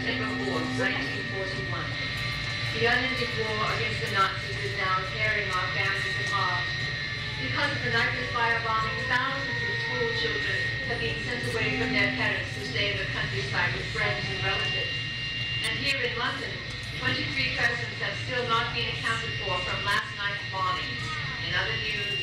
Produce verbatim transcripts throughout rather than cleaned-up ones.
September fourth, nineteen forty-one. The unending war against the Nazis is now tearing our families apart. Because of the nightly firebombing, thousands of school children have been sent away from their parents to stay in the countryside with friends and relatives. And here in London, twenty-three persons have still not been accounted for from last night's bombing. In other news,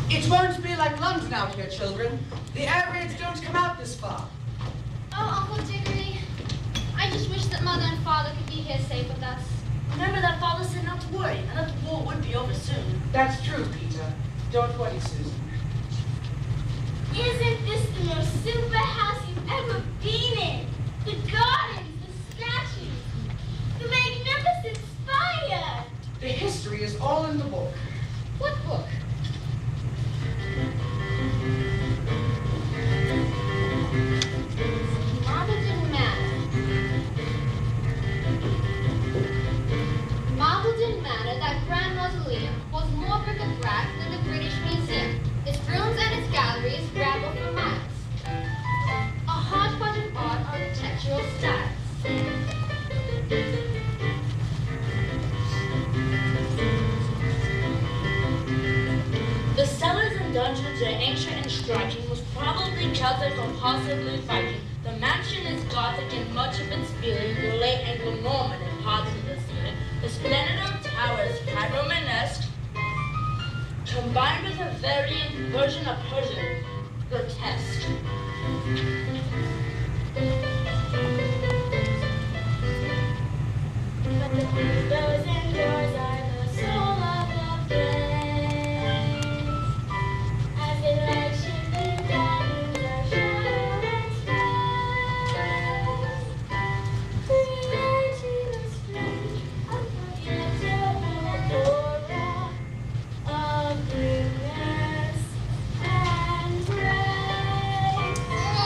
It won't be like London out here, children. The air raids don't come out this far. Oh, Uncle Diggory, I just wish that Mother and Father could be here safe with us. Remember that Father said not to worry, and that the war would be over soon. That's true, Peter. Don't worry, Susan. Isn't this the most super house you've ever been in? The gardens, the statues, the magnificent spire. The history is all in the book. What book? Marbledon Manor. Marbledon Manor, that grand mausoleum, holds more bric-a-brac than the British Museum. Its rooms and its galleries ramble for miles. A hodgepodge of odd architectural styles. The cellars and dungeons are ancient and striking, was probably Celtic or possibly Viking. The mansion is Gothic in much of its feeling, the late Anglo-Norman in parts of this unit. The splendid of towers, quite Romanesque, combined with a variant version of Persian, grotesque. But the windows and doors are the soul of the place. As they let you through gardens of shadow and space. Creating a strange, unforgettable aura of newness and grace.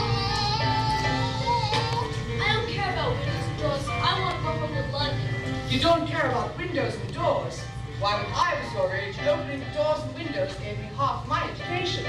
I don't care about windows and doors. I want to go from London. You don't care about windows and doors. Why, when I was your age, opening doors and windows gave me half my education.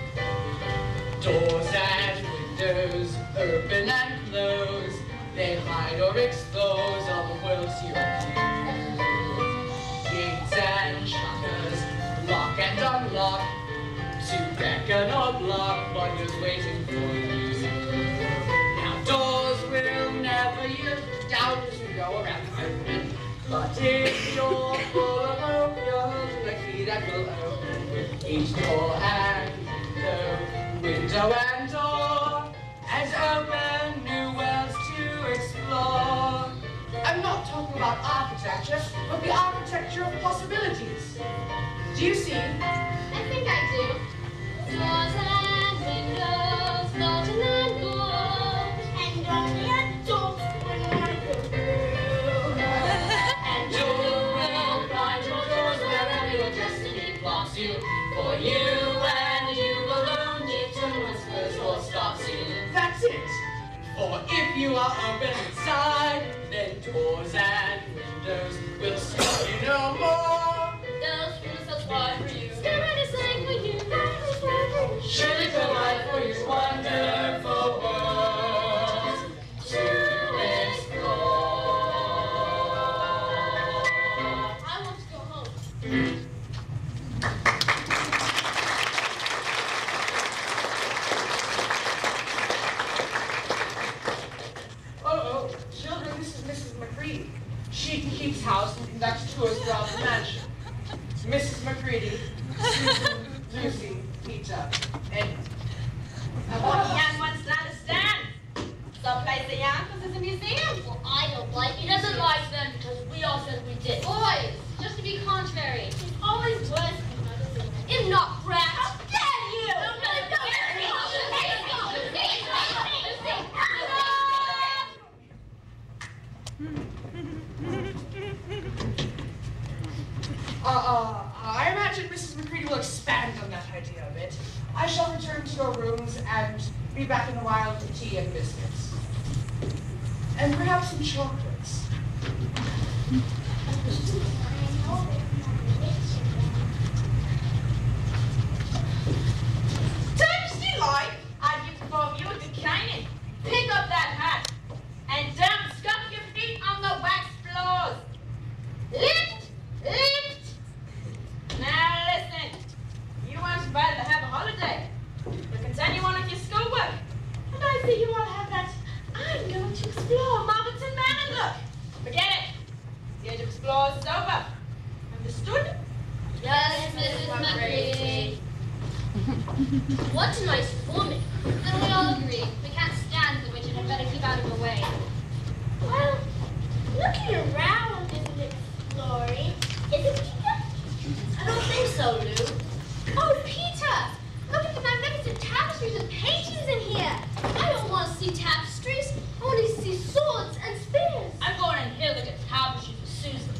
Doors and windows, open and close, they hide or expose all the worlds you view. Gates and shutters, lock and unlock, to beckon or block wonders waiting for you. Now doors will never yield, doubtless we go around open. But if you're full of hope, you're holding the key that will open each door and window, window and door, and open new worlds to explore. I'm not talking about architecture, but the architecture of possibilities. Do you see? I think I do. Doors and windows, golden and gold, and only a door when I go through. And you will find your doors wherever your destiny blocks you. For you and you alone determine whispers or stops you. That's it. For if you are open inside, then doors and windows will stop you no more. Those windows are wide for you. Spirit is saying for you, life is waiting. Surely provide for you wonderful worlds to explore. I want to go home. Oh, oh, children, this is Missus McCready. She keeps house and conducts tours throughout the mansion. Missus McCready, Susan, Lucy, Peter, and... And what the young ones don't understand. Someplace the young because it's a museum. Well, I don't like it. He doesn't like them because we all said we did. Boys, just to be contrary. He's always worse. If not brats. How dare you! Uh, uh, I imagine Missus McCready will expand on that idea a bit. I shall return to your rooms and be back in a while with tea and biscuits. And perhaps some chocolates. Turkish delight, I give from you a declining. Pick up that hat and don't scuff your feet on the wax floors. Lift, lift. Now listen, you weren't invited to have a holiday, but continue on with your schoolwork. And I see you all have that I'm going to explore Marbleton Manor look. Forget it. The age of explorers is over. And the What a nice woman. Then we all agree. We can't stand the witch and had better keep out of her way. Well, looking around isn't exploring, is it, Peter? I don't think so, Lou. Oh, Peter! Look at the magnificent tapestries and paintings in here. I don't want to see tapestries. I want to see swords and spears. I'm going in here to look at tapestries with Susan.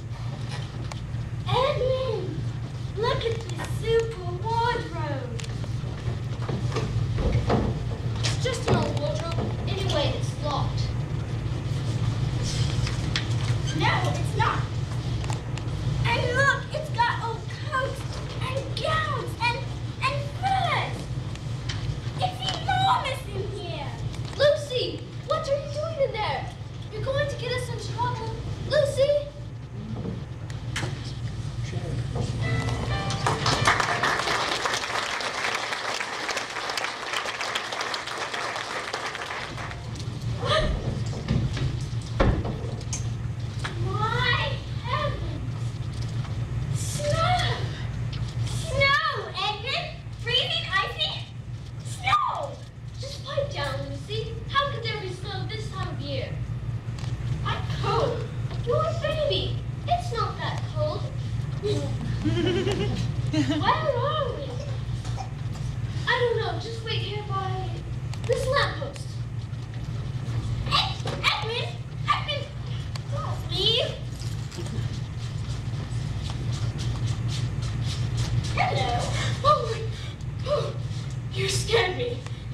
Edmund, look at this super wardrobe. It's just an old wardrobe. Anyway, it's locked. No, it's not. And look, it's got old coats and gowns and, and furs. It's enormous in here. Lucy, what are you doing in there? You're going to get us in trouble. Lucy? My heavens. Snow. Snow, Edmund. Freezing, icy. Snow. Just pipe down, Lucy. How could there be snow this time of year? I'm cold. You're a baby. It's not that cold. Where are we? I don't know. Just wait here by this lamppost. Ed- Edmund. Edmund. Don't leave. Hello. Oh my, oh, you scared me.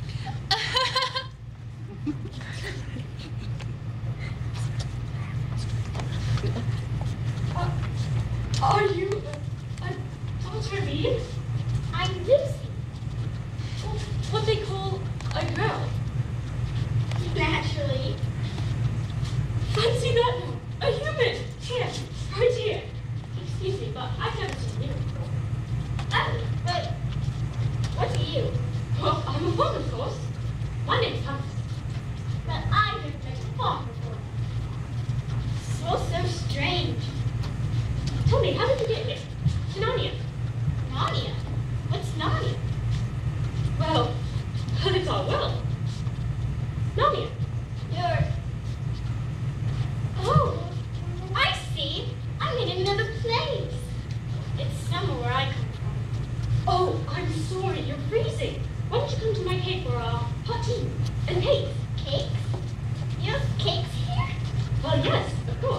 Uh, are you a, a Doctor Reed? I'm Lucy. What they call a girl? Naturally. Fancy that now. A human. Here, right here. Excuse me, but I've never seen you before. Oh, but what are you? Well, I'm a woman, of course. My name's Hunter. But I've never met a farm before. So, so strange. Tell me, how did you get here? To Narnia. Narnia? What's Narnia? Well, it's all well. Narnia. You're... Oh, I see. I'm in another place. It's somewhere where I come from. Oh, I'm sorry, you're freezing. Why don't you come to my cave for a hot tea and cakes? Cakes? You have cakes here? Well, yes, of course.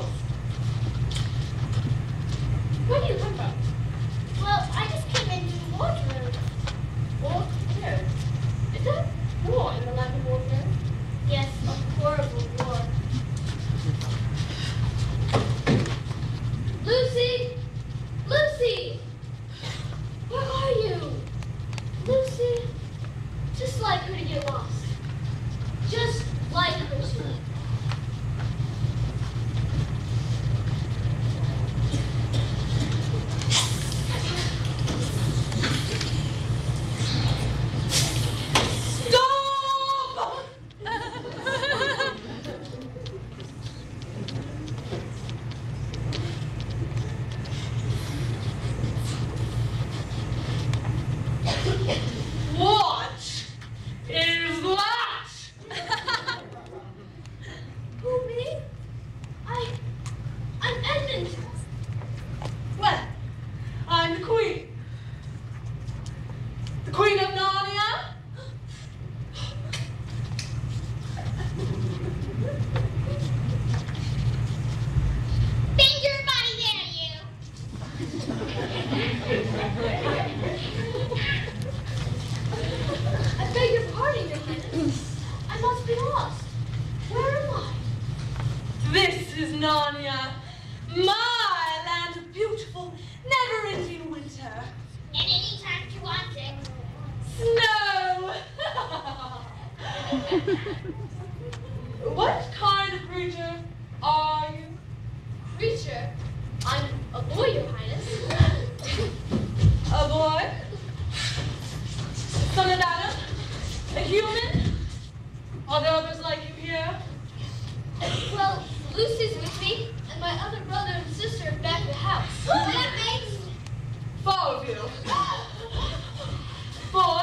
Where do you come from? Well, I just came into the wardrobe. Wardrobe. Is that war in the land of wardrobe? Yes, a horrible war. Lucy! Lucy! Where are you? Lucy? Just like her to get lost. Just like her to. What is that? Who, me? I... I'm Edmund. Well, I'm the Queen. The Queen of Narnia. Bend your body there, you! I beg your pardon, Your Highness. I must be lost. Where am I? This is Narnia, my land of beautiful, never-ending winter. And anytime you want it. Snow! What kind of creature are you? Creature. I'm a boy, Your Highness. A boy? Son of Adam? A human? Are there others like you here? Well, Lucy's with me, and my other brother and sister are back at the house. That makes... Four of you. Four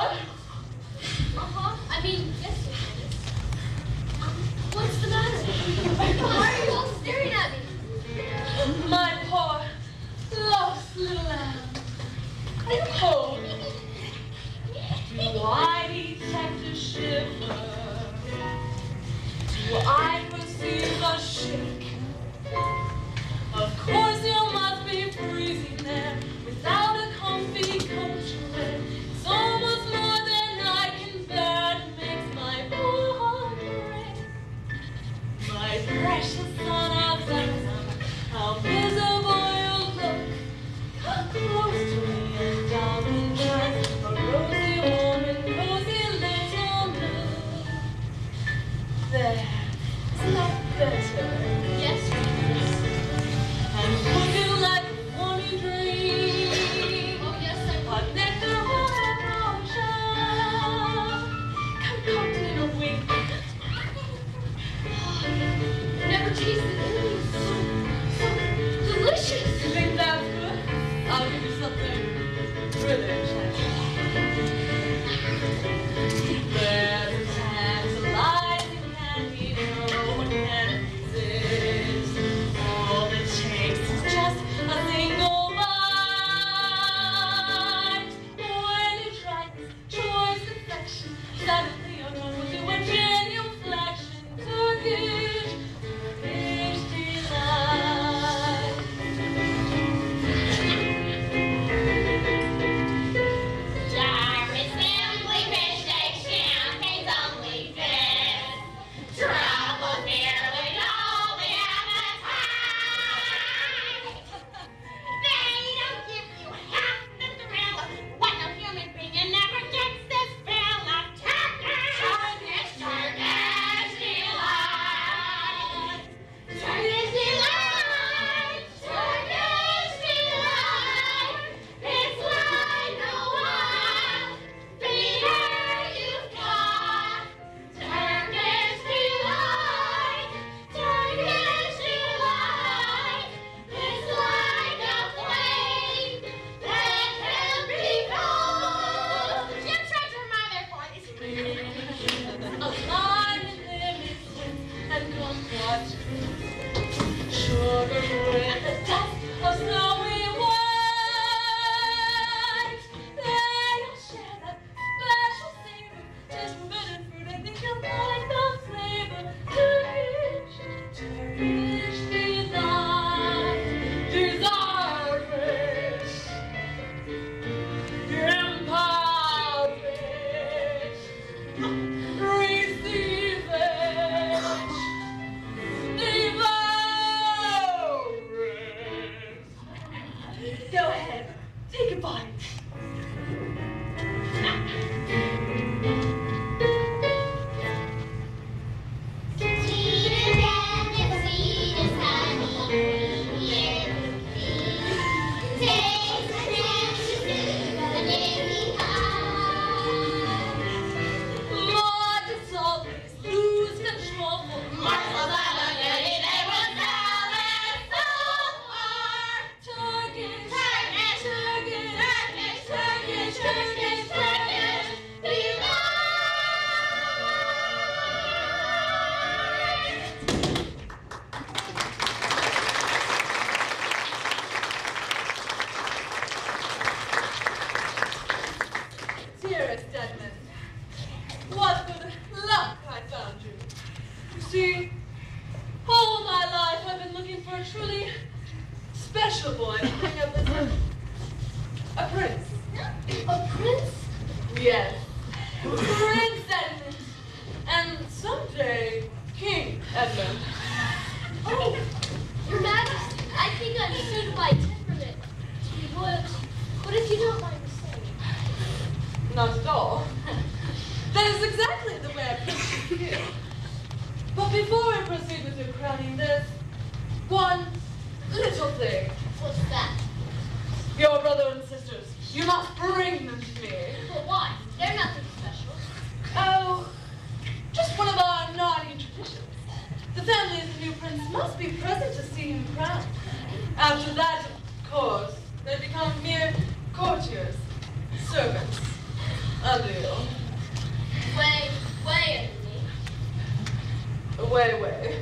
dearest Edmund. What good luck I found you. You see, all my life I've been looking for a truly special boy to bring up as a, a prince. A prince? Yes, Prince Edmund, and someday King Edmund. Oh, Your Majesty, I think I'm suited by temperament to be royalty. But if you don't mind me saying. Not at all. That is exactly the way a prince should feel. But before I proceed with your crowning, there's one little thing. What's that? Your brother and sisters, you must bring them to me. But why? They're nothing special. Oh, just one of our naughty traditions. The family of the new prince must be present to see him crowned. After that, of course, they become mere courtiers, servants, under you. Way, way under me. Way, way.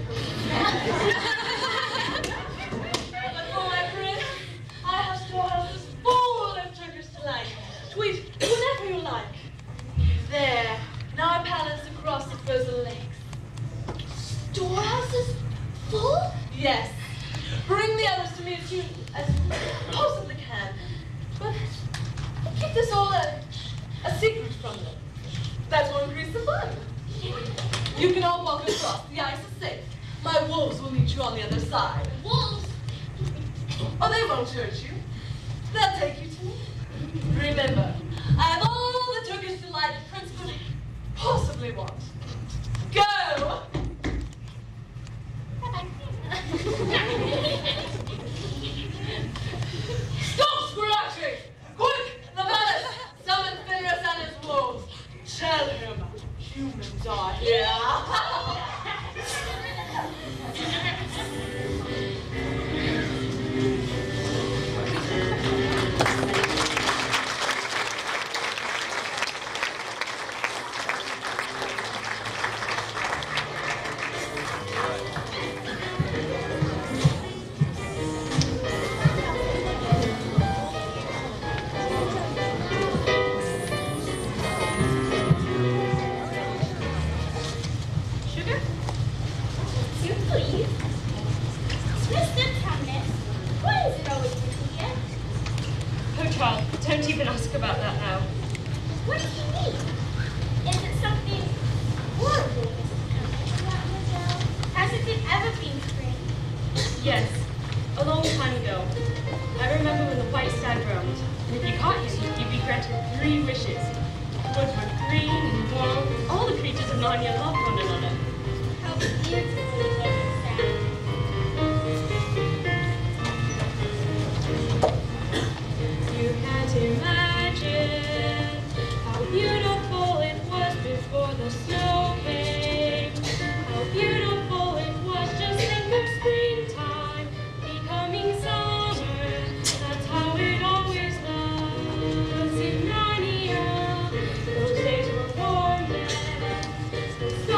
But for my prince, I have storehouses full of Turkish delight. Tweet whenever you like. There, in our palace across the frozen lakes. Storehouses full? Yes. Bring the others to me as soon as you possibly can. But keep this all a, a secret from them. That will increase the fun. You can all walk across. The ice is safe. My wolves will meet you on the other side. Wolves? Oh, they won't hurt you. They'll take you to me. Remember, I have all the Turkish delight a prince could possibly want. Go! Stop scratching! Quick! The palace! Summon Fenris and his wolves. Tell him humans are here. Don't even ask about that now. What does he mean? Is it something horrible, Missus Mademoiselle? Hasn't it ever been spring? Yes, a long time ago. I remember when the white stag roamed, and if you caught him, you'd be granted three wishes. The woods were green and warm. All the creatures of Narnia loved one another. How beautiful it doesn't sound. You can't imagine how beautiful it was before the snow came. How beautiful it was, just think of springtime becoming summer. That's how it always was in Narnia. Those days were warm then.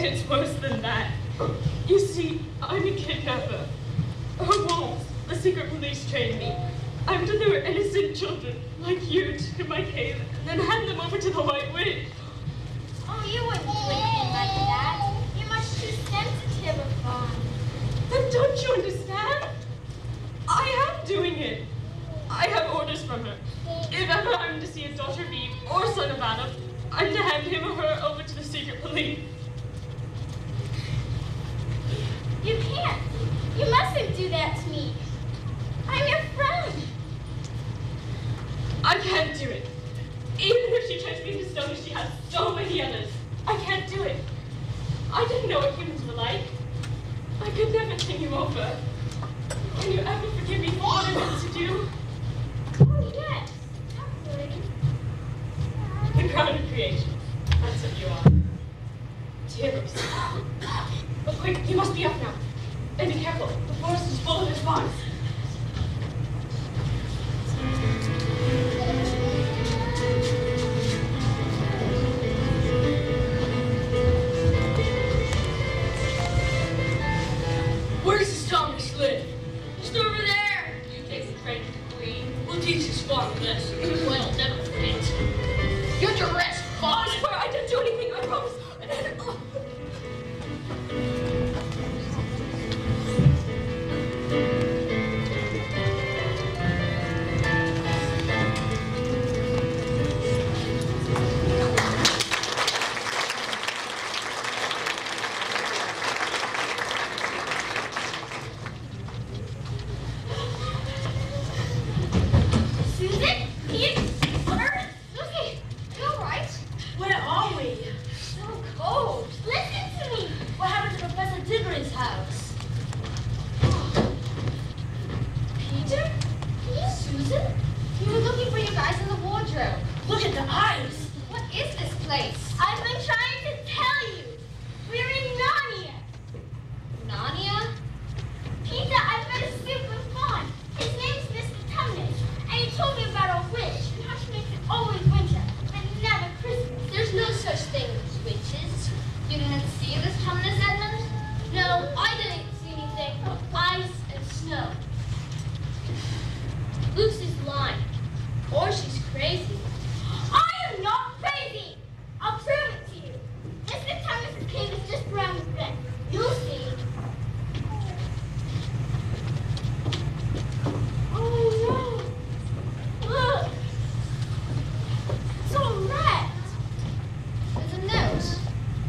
It's worse than that. You see, I'm a kidnapper. Her wolves, the secret police trained me. I'm to lure innocent children like you to my cave and then hand them over to the White Witch. Oh, you wouldn't do anything like that. You're much too sensitive of fun. Then don't you understand? I am doing it. I have orders from her. If ever I'm to see a daughter of Eve or son of Adam, I'm to hand him or her over to the secret police. You can't. You mustn't do that to me. I'm your friend. I can't do it. Even if she turns me into stone as she has so many others, I can't do it. I didn't know what humans were like. I could never think you over. Can you ever forgive me for what I meant to do? Oh, yes. I would. The crown of creation. That's what you are. Tears. But quick, you must be up now. And be careful. The forest is full of his spawns. Where does this Thomas live? Just over there. You take the credit to the queen. We'll teach his spawn this. Well, never forget. You're your rest, I swear I didn't do anything, I promise. I didn't. Oh. Susan? Ian? Butter? Lucy? You all right? Where are we? So cold. Listen to me. What happened to Professor Diggory's house? Peter? Susan? We were looking for you guys in the wardrobe. Look at the eyes. What is this place? I've been trying to tell you. We're in Narnia. Narnia? Peter, I've met a super fawn. His name's Mister Tumnus, and he told me about a witch and how she makes it always winter and never Christmas. There's no such thing as witches. You didn't see this Tumnus, Edmund? No, I didn't see anything but ice and snow. Lucy's lying. Or she's crazy. I am not crazy. I'll prove it to you. Mister Tumnus' cave is just around the bend. You'll see. Oh no! Look! It's all red. There's a note.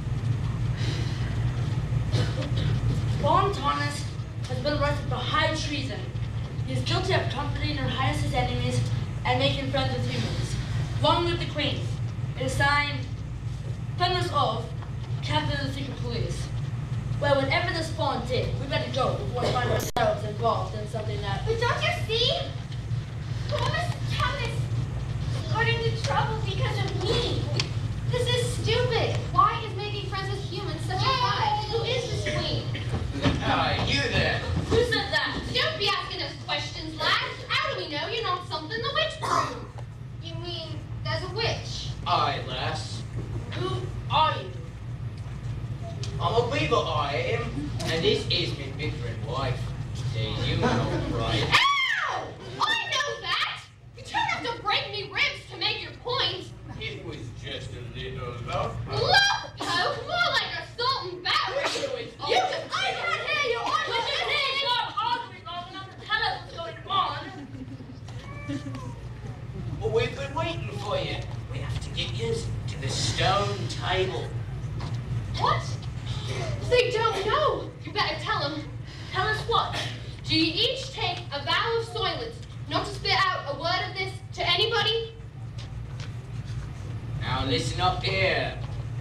Bon Thomas has been arrested for high treason. He is guilty of comforting Her Highness's enemies and making friends with humans. Long live the Queen. It is signed, Thunder's Oath, Captain of the Secret Police. Well, whatever the spawn did, we better go before we find ourselves involved in something that... But don't you see? Poor Mister Tumnus got into trouble because of me. This is stupid. Why is making friends with humans such a fight? Who is this queen? Ah, you there. Who said that? Don't be asking us questions, lad. How do we know you're not something the witch proved? You mean there's a witch? Aye, lass. Who are you? I'm a beaver, I am. And this is my bickering wife. See, you know, right? Ow! I know that! You don't have to break me ribs to make your point. It was just a little love. Love poke? More like assault and battery. You just, I can't hear you. I We can't should hear you. stop arguing long enough to tell us what's going on. Well, we've been waiting for you. We have to get you to the stone table. What? They don't know. You better tell them. Tell us what? Do you each take a vow of silence, not to spit out a word of this to anybody? Now listen up here.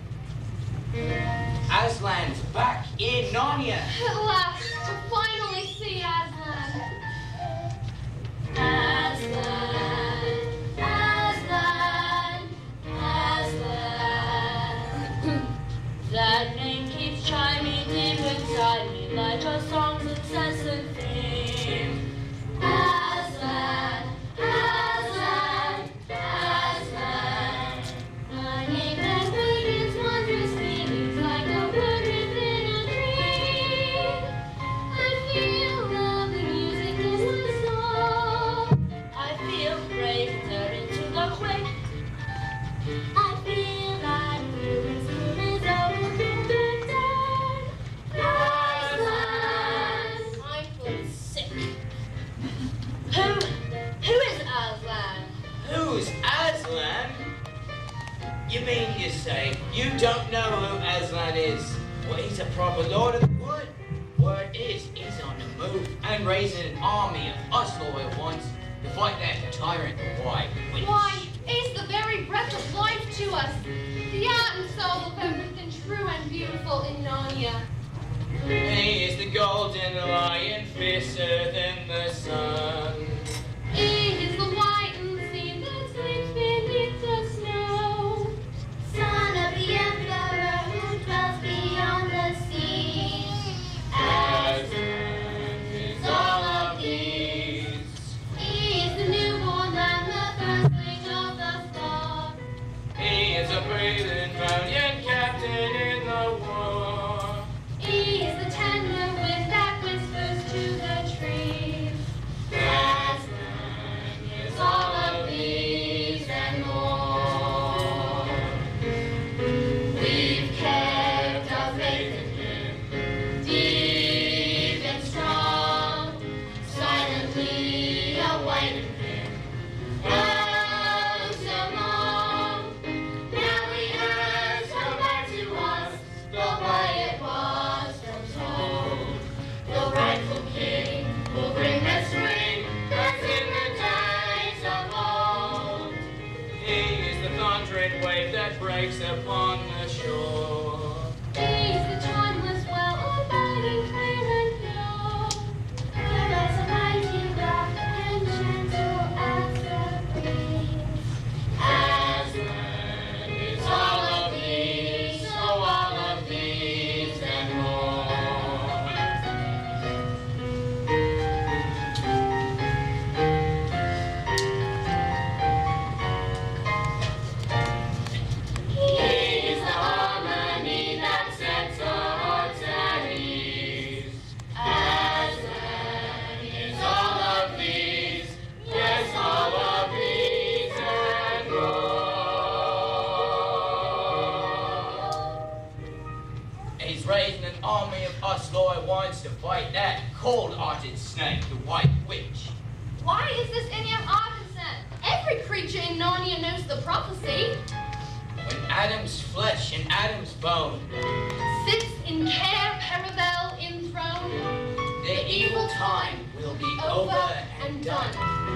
Aslan's back in Narnia. At last, to finally see Aslan. Aslan, Aslan, Aslan. That name keeps chiming deep inside me like a song's incessant theme. Aslan, Aslan, Aslan. My name that wakens wondrous feelings like a wood You mean you say you don't know who Aslan is? Well, he's a proper lord of the wood. Word is, he's on the move and raising an army of us loyal ones to fight that tyrant, the White Witch. Why, he's the very breath of life to us, the heart and soul of everything true and beautiful in Narnia. He is the golden lion, fiercer than the sun. He is the whitened sea that sleeps beneath the snow. Son of the emperor who dwells beyond the sea. Aslan is all of these. He is the newborn lamb, the firstling of the flock. He is a brave and valiant captain in the war. He is the tender wind that whispers to the trees. Aslan is all of these and more. We've kept our faith in him, deep and strong, silently awaiting him. Oh, so long. Now he has come back to us, the way it was foretold. The rightful king will bring the spring, as in the days of old. He is the thundering wave that breaks upon the shore. He's the timeless well, abiding clear and pure. The less a mighty rock and gentle as the breeze. Aslan is all of these, so all of these and more. He is the harmony that sets our hearts at ease. Aslan is all of these, yes, all of these and more. He's raising an army of us loyal ones to fight that cold-hearted snake, the White Witch. Why is this any of Arkansas? Every creature in Narnia knows the prophecy. When Adam's flesh and Adam's bone, Sits in care, Paravel enthroned. the evil time will be over and done.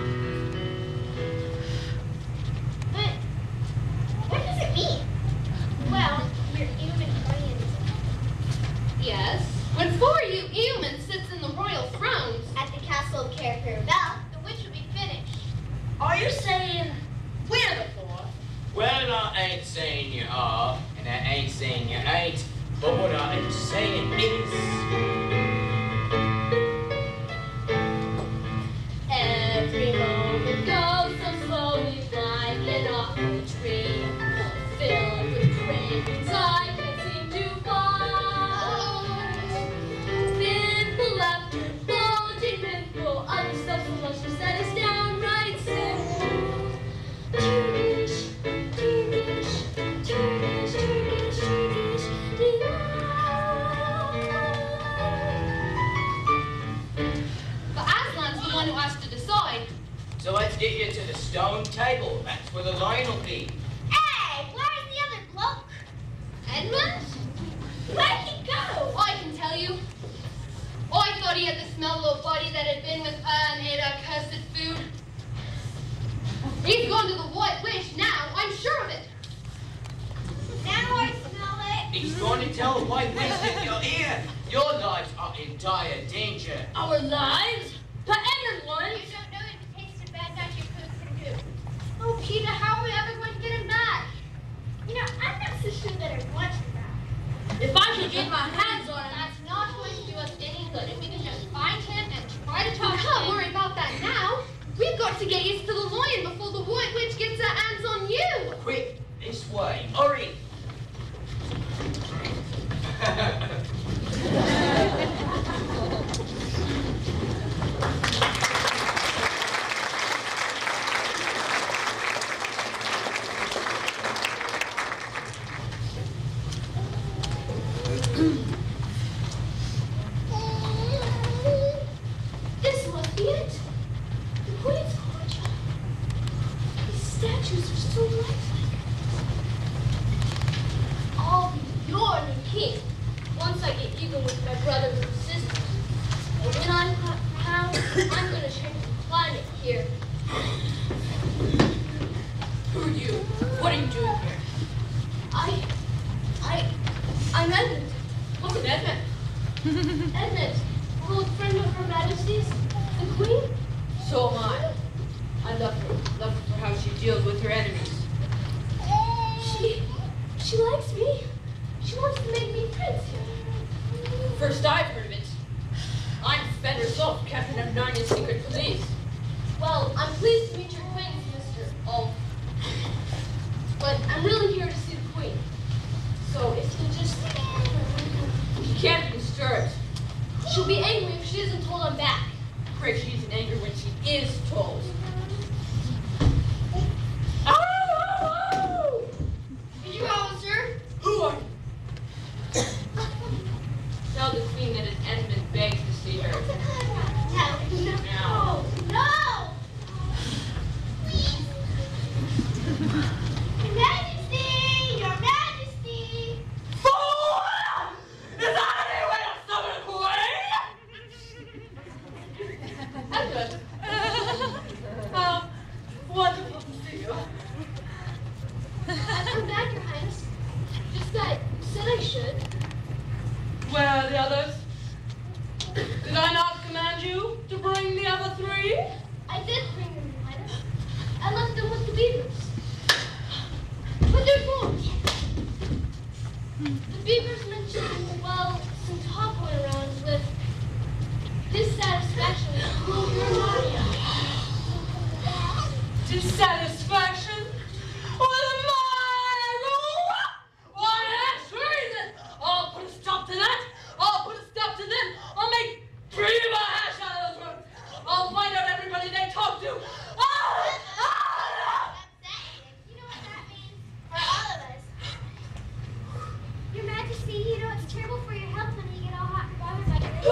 But what does it mean? Well, we're human beings. Yes. When four you humans sits in the royal thrones. At the castle of Cair Paravel, the witch will be finished. Are you saying we're the four? Well, I ain't saying you are, and I ain't saying you ain't, but what I am saying is, Every moment goes so slowly like an awful tree, filled with cravings I can't seem to find. With laughter, bulging pimple, other stuff so much that is downright simple. Turkish, Turkish, Turkish, Turkish, Turkish, delight. But Aslan's the one who has to decide. so let's get you to the stone table. That's where the line will be. Hey, where's the other bloke? Edmund? Where'd he go? I can tell you. I thought he had the smell of a body that had been with her and ate her cursed food. He's gone to the White Witch now, I'm sure of it. Now I smell it. He's going to tell the White Witch that you're here. Your lives are in dire danger. Our lives? But everyone. You don't know if it tasted bad, that your cook can do. Oh, Peter, how are we ever going to get him back? You know, I'm not so sure that I want you back. If I could get my hands on him. That's not going to do us any good. If we can just find him and try to talk to him. We can't worry about that now. We've got to get used to the lion before the White Witch gets her hands on you. Quick, this way. Hurry. This must be it. The Queen's courtyard. These statues are so lifelike. I, I, I'm Edmund. What's an Edmund? Edmund, an old friend of Her Majesty's, the Queen. So am I. I love her. Love her for how she deals with her enemies. She, she likes me. She wants to make me prince here. First I've heard of it. I'm Fenrir Solf, Captain of Narnia's secret police. Well, I'm pleased to meet your acquaintance, Mister Ulf. But I'm really here to see the Queen. So if you just... She can't be disturbed. She'll be angry if she isn't told I'm back. Pray she's in anger when she is told. Did you call, sir? Who are you? Tell the Queen that an Edmund begs to see her. No, no, no! Please! Your Majesty! Your Majesty! Fool! Is that any way to summon a queen? Edmund! How wonderful to see you. I've come back, Your Highness. Just that you said I should. Where are the others? Did I not command you to bring the other three? I did bring them, Your Highness. I left them with the beavers. But there's more. The beavers mentioned, well, some talk going around with dissatisfaction with Narnia. Dissatisfaction with my rule? Why, that's treason! I'll put a stop to that! I'll put a stop to them! I'll make three of a hash out of those words! I'll find out everybody they talk to! Ah! Ah! You know what that means? For all of us. Your Majesty, you know it's terrible for your health when you get all hot and bothered like this.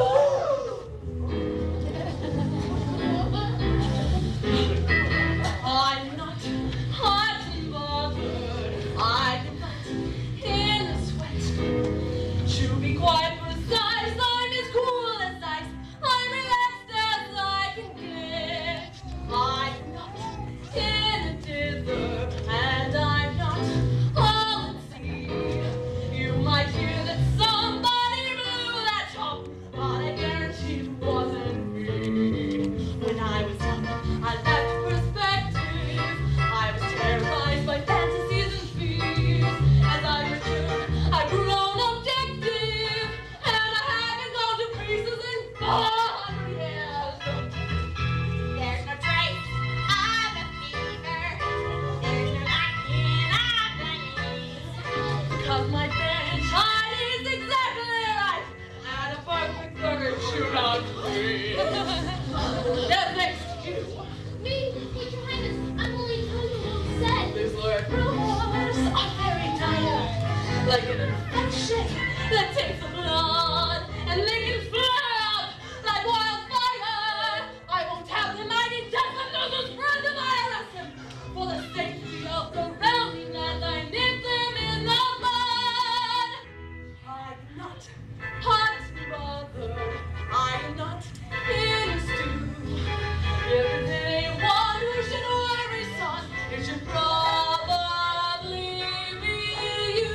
I'm not hot and bothered. I'm not in the sweat. To be quite precise, I'm as cool as ice. I'm relaxed as I can get. I'm not in a dither, and I'm not all at sea. You might hear that somebody blew that top, but I guarantee it wasn't me. When I was young, I lacked perspective. I was terrorized by fantasies and fears. As I matured, I've grown objective, and I haven't gone to pieces in four hundred years. There's no trace of a fever. There's no knocking of the knees. Cause my franchise is exactly right, and a perfect burger shootout free. That makes you. Me, but Your Highness, I'm only telling you what you said. These Lord rumors are very dire, like an infection that takes the blood and they can flare up like wildfire. I won't have the mighty death of those friends if I arrest them. For the safety of the realming land, I nip them in the bud. I'm not hot and bothered. I'm not in a stew. If there's anyone who should worry, son, it should probably be you.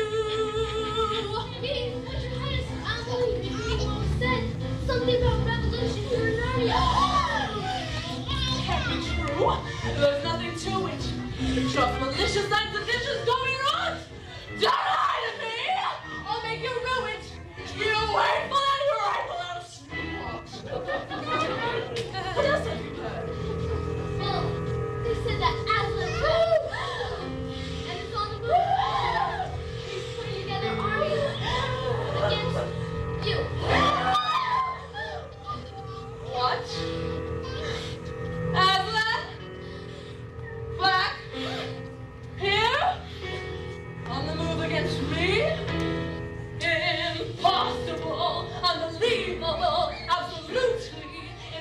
Me, but Your Highness, I'm only repeating what was said. Something about revolution here in Narnia. Can't be true. There's nothing to it. It's just malicious and seditious going on. Don't lie to me. I'll make you ruined. You hateful and ungrateful little slut. What else have you heard? Well, they said that Aslan fell. And it's on the move. He's putting together armies against you. What? Aslan? Back? Here? On the move against me? Impossible, unbelievable, absolutely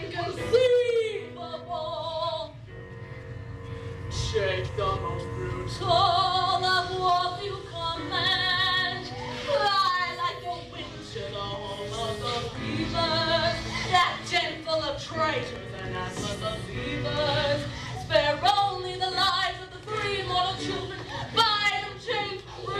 inconceivable. Shake the most brutal of what you command. Fly like a wind to the home of the beavers, that gentle of traitors and assless of beavers. Spare only the lives of the three immortal children, bind them, chained,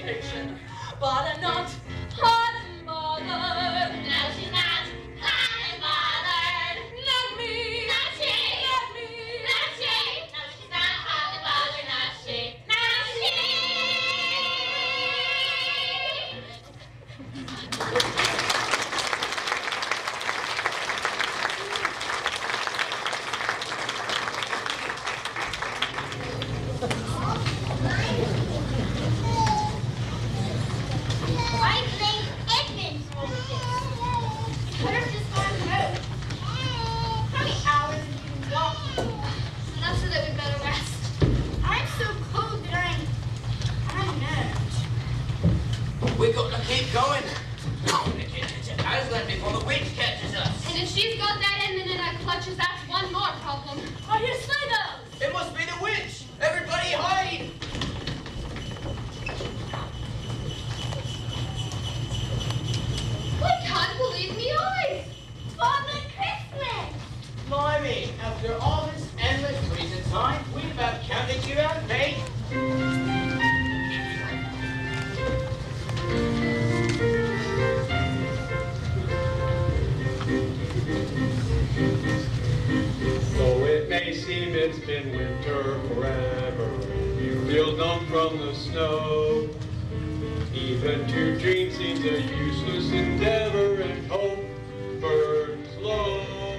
fiction, but I'm not hot and bothered. No, she's not hot and bothered. Not me. Not she. Not me. Not she. No, she's not hot and bothered. Not she. Not she. I think Edmund wrote this. Could have just gone home. How many hours have you been walking? Enough so that we better rest. I'm so cold that I'm... I'm nervous. We got to keep going. We're going to get into Aslan before the witch catches us. And if she's got that ending in her clutches, that's one more problem. Are you Slither? It must be the witch. Everybody hide. I can't believe me eyes. Father Christmas! Blimey, after all this endless freezing time, we've about counted you out, mate. Though it may seem it's been winter forever, you feel numb from the snow. Even to dream seems a useless endeavor, and hope burns low.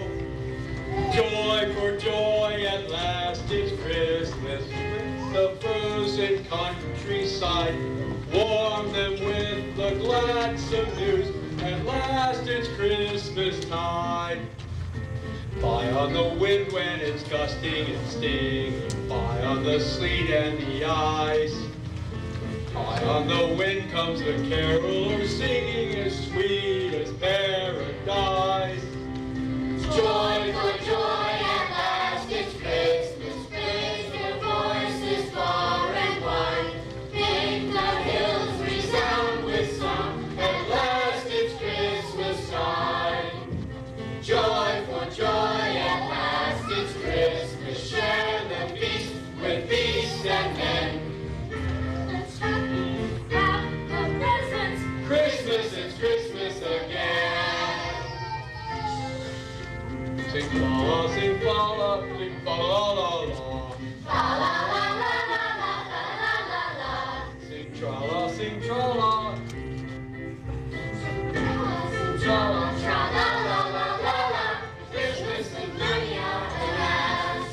Joy for joy, at last it's Christmas. The frozen countryside, warm them with the gladsome news. At last it's Christmas tide. Fly on the wind when it's gusting and stinging. Fly on the sleet and the ice. High on the wind comes the caroler singing, as sweet as paradise. Joy for joy, at last it's Christmas. Raise their voices far and wide. Make the hills resound with song. At last it's Christmas time. Joy for joy, at last it's Christmas. Share the feast with beast and men. Let's wrap the presents. Christmas, it's Christmas again. Sing la la, sing la la, sing la la la la. La la la la la la la la la. Sing tra la, sing tra la. Tra la tra la la la la la. Christmas in Narnia at last.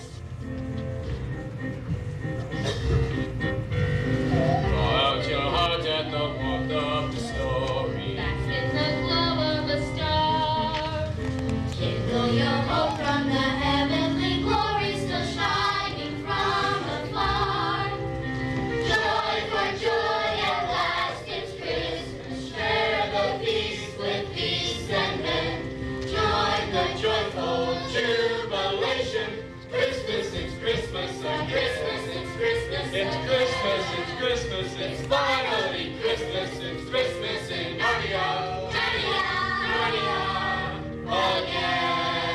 Draw out your heart at the warmth of the story. Bask in the glow of a star. Kindle your hope from the heavenly glory still shining from afar. Joy for joy, at last it's Christmas. Share the feast with beasts and men. Join the joyful jubilation. Christmas, it's Christmas, and Christmas, it's Christmas. It's Christmas, it's Christmas, it's finally Christmas, it's Christmas in Narnia. Narnia, Narnia, again.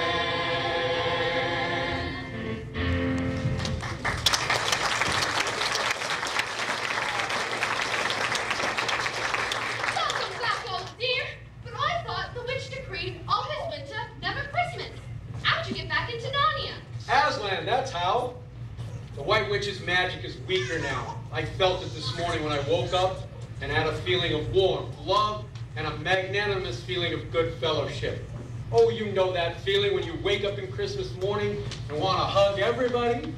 Welcome back, old dear. But I thought the witch decreed all his winter, never Christmas. How'd you get back into Narnia? Aslan, that's how. The White Witch's magic is weaker now. I felt it this morning when I woke up and had a feeling of warmth, love, and a magnanimous feeling of good fellowship. Oh, you know that feeling when you wake up in Christmas morning and want to hug everybody?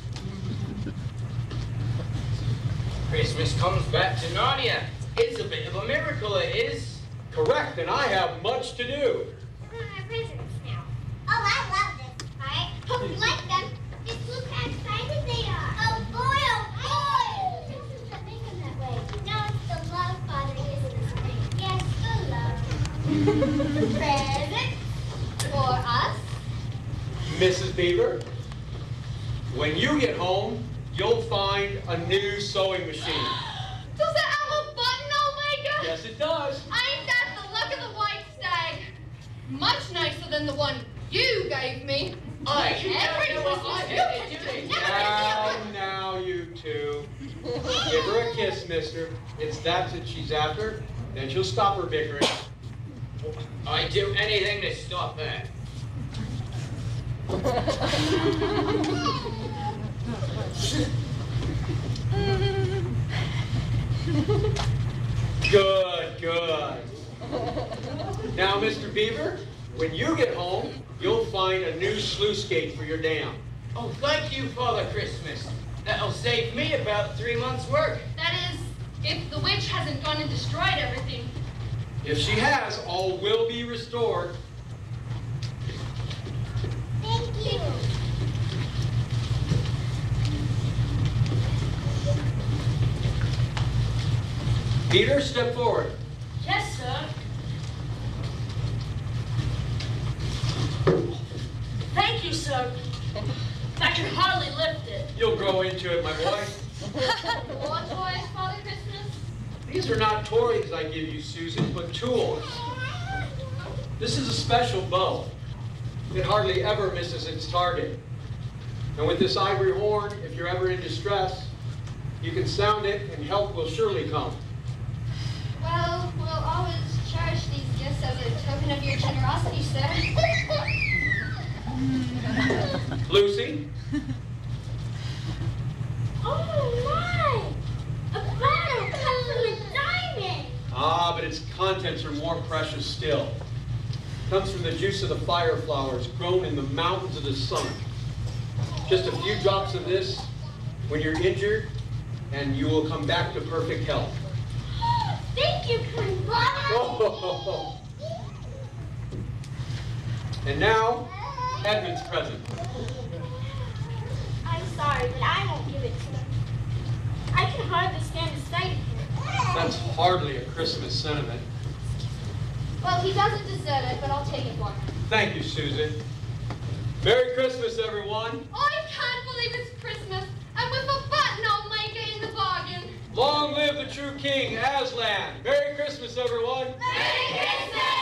Christmas comes back to Narnia. It's a bit of a miracle, it is. Correct, and I have much to do. My presents now. Oh, I love this part. Hope you like them. Just look how excited they are. Oh boy, oh boy! Doesn't that make them that way? No, it's the love Father gives in the spring. Yes, the love. Present for us. Missus Beaver, when you get home, you'll find a new sewing machine. Does it have a button, Omega? Yes, it does. Ain't that the luck of the white stag? Much nicer than the one you gave me. I Every Christmas you can do. Never Now, now, you two. Give her a kiss, mister. It's that that she's after, and she'll stop her bickering. I'd do anything to stop that. Good, good. Now, Mister Beaver, when you get home, you'll find a new sluice gate for your dam. Oh, thank you, Father Christmas. That'll save me about three months' work. That is, if the witch hasn't gone and destroyed everything. If she has, all will be restored. Thank you. Peter, step forward. Yes, sir. Thank you, sir. I can hardly lift it. You'll grow into it, my boy. More toys, Father Christmas? These are not toys I give you, Susan, but tools. This is a special bow. It hardly ever misses its target. And with this ivory horn, if you're ever in distress, you can sound it and help will surely come. Well, we'll always cherish these gifts as a token of your generosity, sir. Lucy? Oh my! A bottle cut from a diamond! Ah, but its contents are more precious still. It comes from the juice of the fire flowers grown in the mountains of the sun. Just a few drops of this when you're injured, and you will come back to perfect health. Thank you, kind Father! Oh. And now, Edmund's present. I'm sorry, but I won't give it to him. I can hardly stand the sight of him. That's hardly a Christmas sentiment. Well, he doesn't deserve it, but I'll take it for him. Thank you, Susan. Merry Christmas, everyone. I can't believe it's Christmas, and with a button I'll make it in the bargain. Long live the true King, Aslan. Merry Christmas, everyone. Merry Christmas!